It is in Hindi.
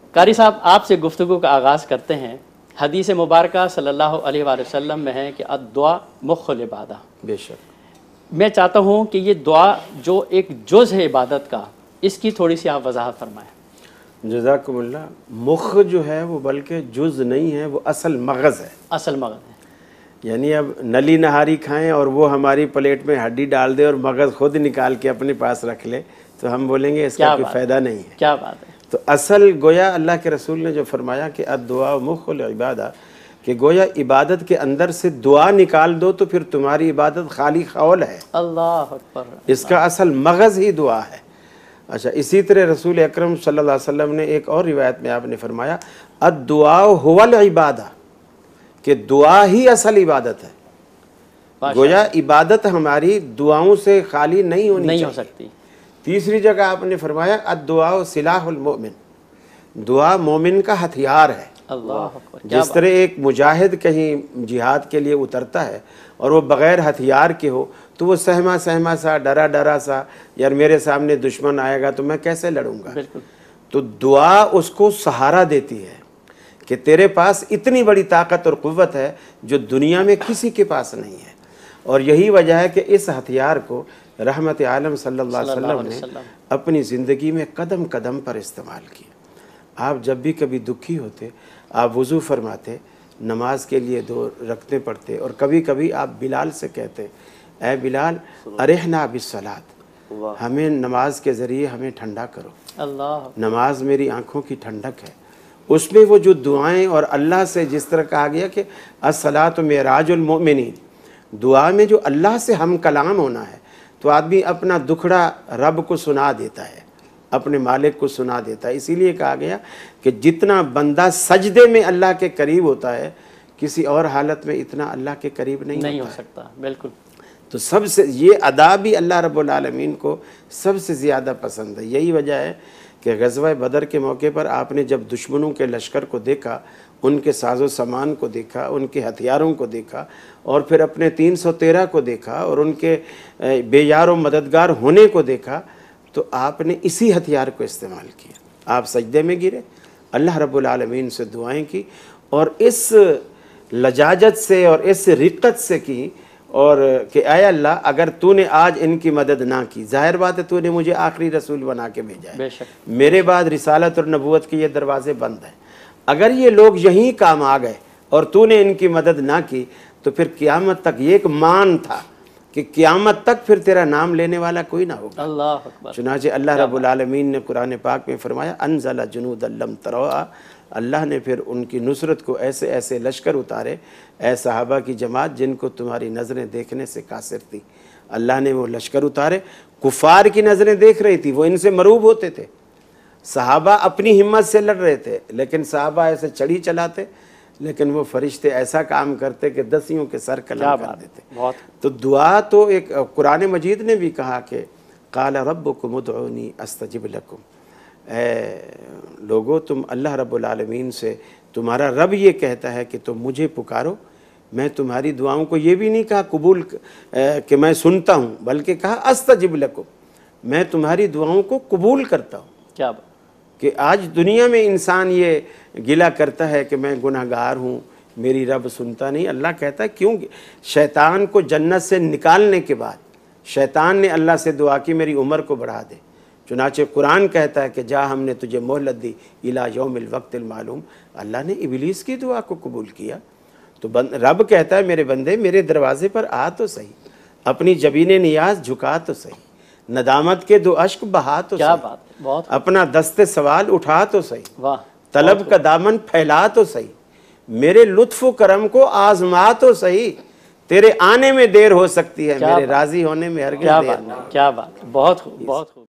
कारी साहब, आपसे गुफ्तगू का आगाज़ करते हैं। हदीस मुबारक सल्लल्लाहु अलैहि वसल्लम में है कि अद्दुआ मुख्खुल इबादा। बेशक। मैं चाहता हूँ कि ये दुआ जो एक जुज़ है इबादत का, इसकी थोड़ी सी आप वजाहत फरमाएँ। जज़ाकुमुल्लाह। मुख जो है वो बल्कि जुज़ नहीं है, वो असल मगज़ है। असल मगज़ है। यानी अब नली नहारी खाएं और वो हमारी प्लेट में हड्डी डाल दे और मगज़ खुद निकाल के अपने पास रख ले, तो हम बोलेंगे इसका कोई फ़ायदा नहीं है। क्या बात है। तो असल गोया अल्लाह के रसूल ने जो फरमाया कि अद्दुआ मुख्खुल इबादा, कि गोया इबादत के अंदर से दुआ निकाल दो तो फिर तुम्हारी इबादत खाली खौल है। अल्लाह अकबर। इसका असल मगज़ ही दुआ है। अच्छा, इसी तरह रसूल अकरम सल्लल्लाहु अलैहि वसल्लम ने एक और रिवायत में आपने फरमाया अद्दुआ हुवल इबादा, कि दुआ ही असल इबादत है। गोया इबादत हमारी दुआओं से खाली नहीं हो सकती। तीसरी जगह आपने फरमाया अद्दुआ सिलाहुल मोमिन, दुआ मोमिन का हथियार है। अल्लाह अकबर। जिस तरह एक मुजाहिद कहीं जिहाद के लिए उतरता है और वो बग़ैर हथियार के हो तो वो सहमा सहमा सा, डरा डरा सा, यार मेरे सामने दुश्मन आएगा तो मैं कैसे लड़ूंगा। बिल्कुल। तो दुआ उसको सहारा देती है कि तेरे पास इतनी बड़ी ताकत और क़ुव्वत है जो दुनिया में किसी के पास नहीं है। और यही वजह है कि इस हथियार को रहमत आलम सल्लल्लाहु अलैहि वसल्लम ने अपनी ज़िंदगी में कदम कदम पर इस्तेमाल किया। आप जब भी कभी दुखी होते, आप वज़ू फरमाते, नमाज के लिए 2 रखते पढ़ते, और कभी कभी आप बिलाल से कहते, ऐ बिलाल अरहना बिस्सलात, हमें नमाज के ज़रिए हमें ठंडा करो। अल्लाह, नमाज मेरी आँखों की ठंडक है। उसमें वो जो दुआएं, और अल्लाह से जिस तरह कहा गया कि अस्सलातु मेराजुल मोमिनीन, दुआ में जो अल्लाह से हम कलाम होना है, तो आदमी अपना दुखड़ा रब को सुना देता है, अपने मालिक को सुना देता है। इसीलिए कहा गया कि जितना बंदा सजदे में अल्लाह के करीब होता है, किसी और हालत में इतना अल्लाह के करीब नहीं हो सकता। बिल्कुल। तो सबसे ये अदा भी अल्लाह रब्बुल आलमीन को सबसे ज़्यादा पसंद है। यही वजह है कि ग़ज़वा बदर के मौके पर आपने जब दुश्मनों के लश्कर को देखा, उनके साजो सामान को देखा, उनके हथियारों को देखा, और फिर अपने 313 को देखा और उनके बेयार व मददगार होने को देखा, तो आपने इसी हथियार को इस्तेमाल किया। आप सजदे में गिरे, अल्लाह रब्बुल आलमीन से दुआएं की, और इस लजाजत से और इस रिक्कत से की, और कि आय अल्लाह, अगर तूने आज इनकी मदद ना की, जाहिर बात है तूने मुझे आखिरी रसूल बना के भेजा है, मेरे बाद रिसालत और नबूवत के ये दरवाजे बंद हैं। अगर ये लोग यहीं काम आ गए और तूने इनकी मदद ना की, तो फिर क़यामत तक ये एक मान था कि क़यामत तक फिर तेरा नाम लेने वाला कोई ना होगा। अल्लाह अकबर। चुनांचे अल्लाह रब्बुल आलमीन ने कुरान पाक में फरमाया अनज़ला जुनूदन लम तरौहा, अल्लाह ने फिर उनकी नुसरत को ऐसे ऐसे लश्कर उतारे, ऐ सहाबा की जमात जिनको तुम्हारी नज़रें देखने से कासिर थी। अल्लाह ने वो लश्कर उतारे, कुफ़ार की नज़रें देख रही थी, वो इनसे मरूब होते थे। सहाबा अपनी हिम्मत से लड़ रहे थे, लेकिन सहाबा ऐसे छड़ी चलाते, लेकिन वो फरिश्ते ऐसा काम करते कि दसियों के सर कलम कर देते। तो दुआ तो एक कुरान मजीद ने भी कहा कि क़ाला रब्बुकुम उदऊनी अस्तजिब लकुम, लोगो तुम अल्लाह रब्बुल आलमीन से, तुम्हारा रब ये कहता है कि तुम मुझे पुकारो, मैं तुम्हारी दुआओं को ये भी नहीं कहा कबूल कि मैं सुनता हूँ, बल्कि कहा अस्तजिब लकुम, मैं तुम्हारी दुआओं को कबूल करता हूँ। क्या कि आज दुनिया में इंसान ये गिला करता है कि मैं गुनहगार हूँ, मेरी रब सुनता नहीं। अल्लाह कहता है क्यों, शैतान को जन्नत से निकालने के बाद शैतान ने अल्लाह से दुआ की मेरी उम्र को बढ़ा दे। चुनाचे कुरान कहता है कि जा हमने तुझे मोहलत दी इला यौमिल वक्तिल मालूम, अल्लाह ने इबलीस की दुआ को कबूल किया। तो रब कहता है मेरे बंदे मेरे दरवाजे पर आ तो सही, अपनी जबीन नियाज झुका तो सही, नदामत के 2 अश्क बहा तो क्या सही, बात, बहुत अपना दस्ते सवाल उठा तो सही, वाह, तलब का दामन फैला तो सही, मेरे लुत्फ़ करम को आजमा तो सही, तेरे आने में देर हो सकती है, मेरे राजी होने में हरगिज़ देर नहीं। क्या बात, बहुत खूब, बहुत खूब।